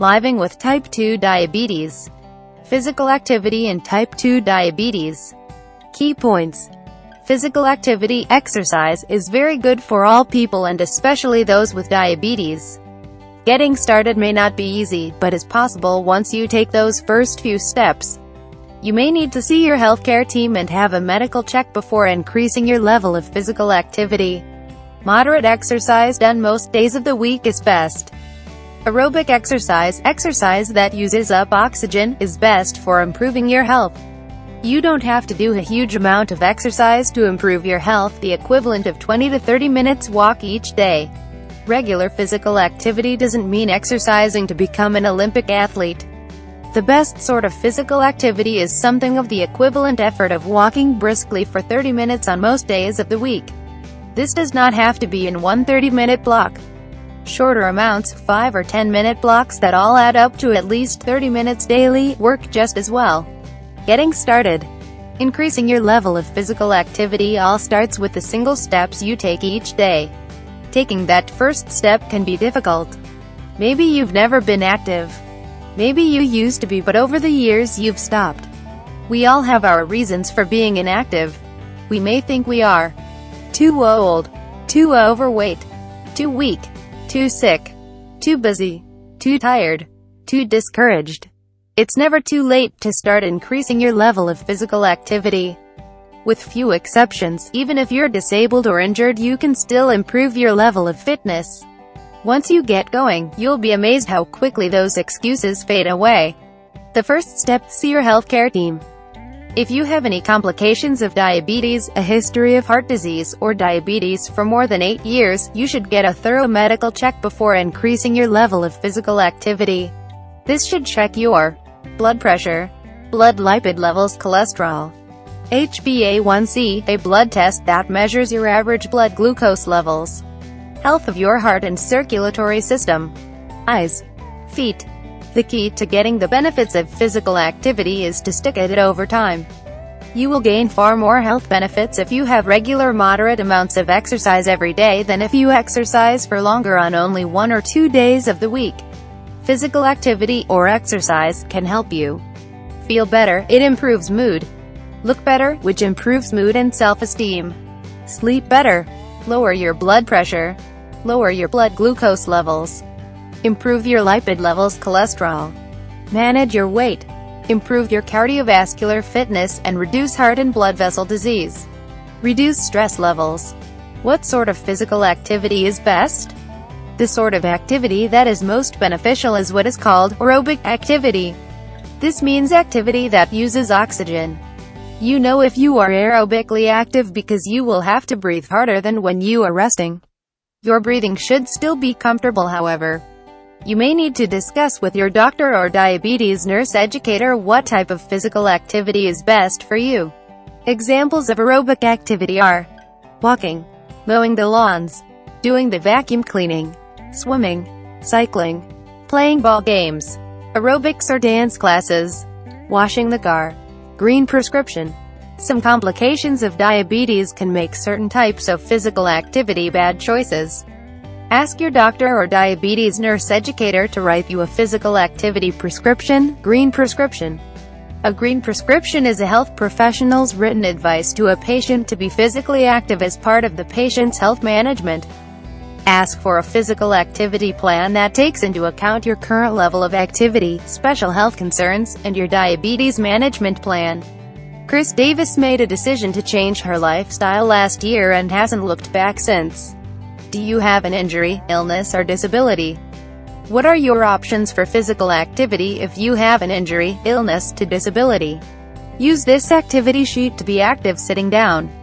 Living with type 2 diabetes. Physical activity in type 2 diabetes. Key points. Physical activity, exercise, is very good for all people and especially those with diabetes. Getting started may not be easy, but is possible once you take those first few steps. You may need to see your healthcare team and have a medical check before increasing your level of physical activity. Moderate exercise done most days of the week is best. Aerobic exercise, exercise that uses up oxygen, is best for improving your health. You don't have to do a huge amount of exercise to improve your health, the equivalent of 20 to 30 minutes walk each day. Regular physical activity doesn't mean exercising to become an Olympic athlete. The best sort of physical activity is something of the equivalent effort of walking briskly for 30 minutes on most days of the week. This does not have to be in one 30-minute block. Shorter amounts, 5 or 10-minute blocks that all add up to at least 30 minutes daily, work just as well. Getting started. Increasing your level of physical activity all starts with the single steps you take each day. Taking that first step can be difficult. Maybe you've never been active. Maybe you used to be, but over the years you've stopped. We all have our reasons for being inactive. We may think we are too old, too overweight, too weak, too sick, too busy, too tired, too discouraged. It's never too late to start increasing your level of physical activity. With few exceptions, even if you're disabled or injured, you can still improve your level of fitness. Once you get going, you'll be amazed how quickly those excuses fade away. The first step, see your healthcare team. If you have any complications of diabetes, a history of heart disease, or diabetes for more than 8 years, you should get a thorough medical check before increasing your level of physical activity. This should check your blood pressure, blood lipid levels, cholesterol, HbA1c, a blood test that measures your average blood glucose levels, health of your heart and circulatory system, eyes, feet. The key to getting the benefits of physical activity is to stick at it over time. You will gain far more health benefits if you have regular moderate amounts of exercise every day than if you exercise for longer on only 1 or 2 days of the week. Physical activity, or exercise, can help you feel better. It improves mood. Look better, which improves mood and self-esteem. Sleep better. Lower your blood pressure. Lower your blood glucose levels. Improve your lipid levels, cholesterol. Manage your weight. Improve your cardiovascular fitness and reduce heart and blood vessel disease. Reduce stress levels. What sort of physical activity is best? The sort of activity that is most beneficial is what is called aerobic activity. This means activity that uses oxygen. You know if you are aerobically active because you will have to breathe harder than when you are resting. Your breathing should still be comfortable, however. You may need to discuss with your doctor or diabetes nurse educator what type of physical activity is best for you. Examples of aerobic activity are walking, mowing the lawns, doing the vacuum cleaning, swimming, cycling, playing ball games, aerobics or dance classes, washing the car. Green prescription. Some complications of diabetes can make certain types of physical activity bad choices. Ask your doctor or diabetes nurse educator to write you a physical activity prescription. Green prescription. A green prescription is a health professional's written advice to a patient to be physically active as part of the patient's health management. Ask for a physical activity plan that takes into account your current level of activity, special health concerns, and your diabetes management plan. Chris Davis made a decision to change her lifestyle last year and hasn't looked back since. Do you have an injury, illness, or disability? What are your options for physical activity if you have an injury, illness, to disability? Use this activity sheet to be active sitting down.